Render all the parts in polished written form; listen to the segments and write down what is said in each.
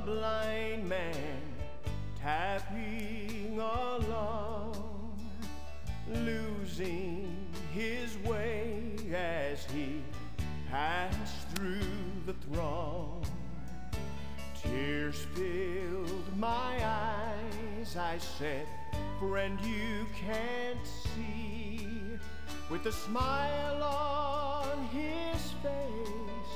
blind man tapping along, losing his way as he passed through the throng. Tears filled my eyes. I said, "Friend, you can't see." With a smile on his face,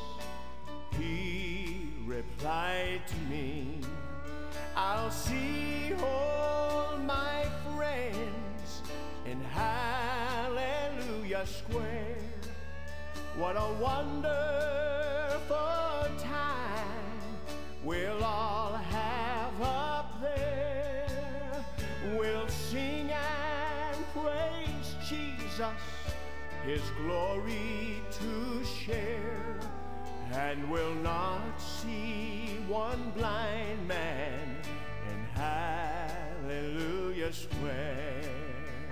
he replied to me, "I'll see all my friends in Hallelujah Square." What a wonderful time we'll all have up there. We'll sing and praise Jesus, His glory to share, and we'll not see one blind man in Hallelujah Square.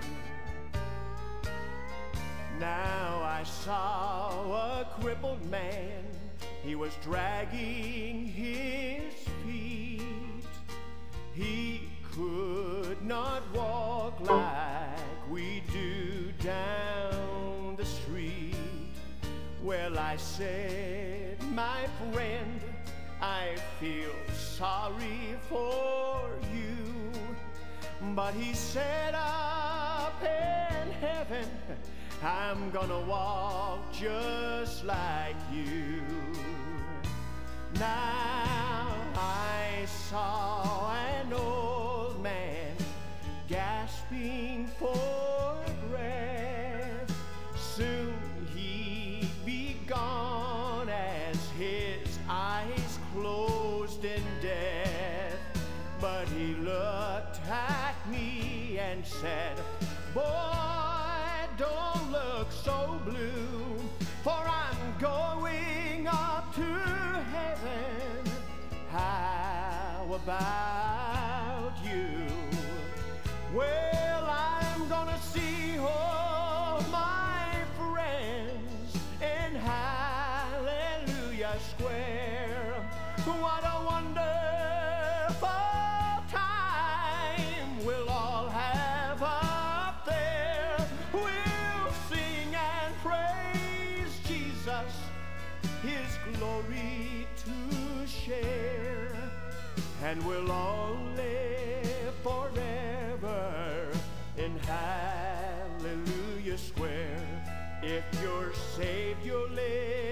Now I saw a crippled man. He was dragging his feet. He could not walk like we do down the street. Well, I said, "My friend, I feel sorry for you." But he said, "Up in heaven, I'm gonna walk just like you." Now I saw an old man gasping for breath. Soon he'd be gone as his eyes closed in death. But he looked at me and said, "Boy, don't look so blue, for I'm going up to heaven. How about you?" "Well, I'm gonna see all my friends in Hallelujah Square." What a wonderful time we'll all have up there. We'll sing and praise Jesus, His glory to share, and we'll all live forever in Hallelujah Square. If you're saved, you'll live